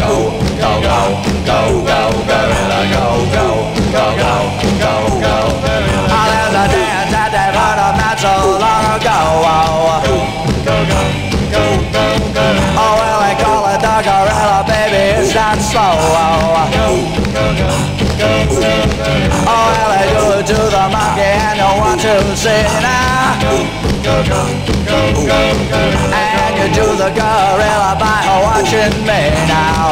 gorilla, go, gorilla. Oh, there's a dance that they've heard of not so long ago. Oh, well, they call it the gorilla, baby, it's not slow. Oh, well, they do it to the monkey and you want to see now. And you do the gorilla by watching me now.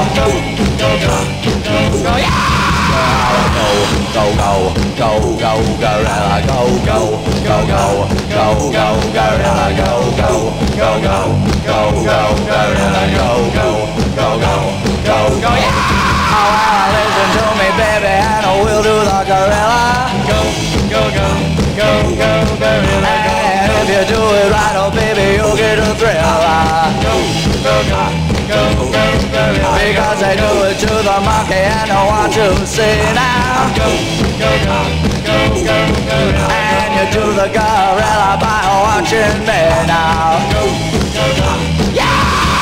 Go, gorilla, go, gorilla, go, gorilla, go, yeah! Oh, well, listen to me, baby, and we'll do the gorilla. Go, gorilla. And if you do it right, oh, baby, you'll get a thrill. Because they do it to the monkey and I want to see now. And you do the gorilla by watching me now. Yeah!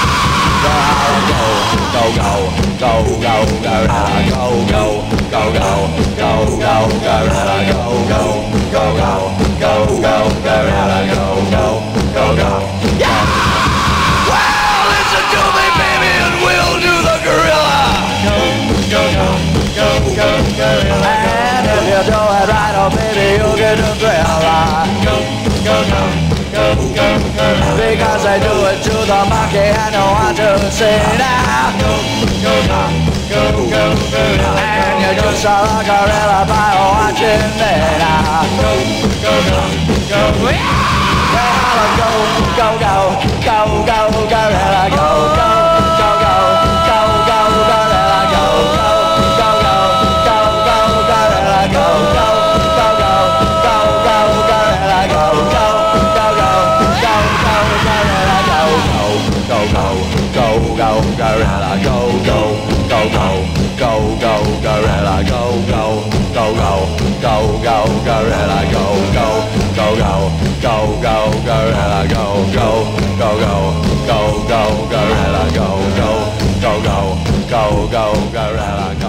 Go, gorilla, go, gorilla, go, yeah! Well, listen to me, baby, and we'll do the gorilla. And if you do it right, oh baby, you'll get a thrill. Because they do it to the monkey and I want to see now. And you just saw the gorilla by watching me now. Go, gorilla, go, gorilla, go, gorilla.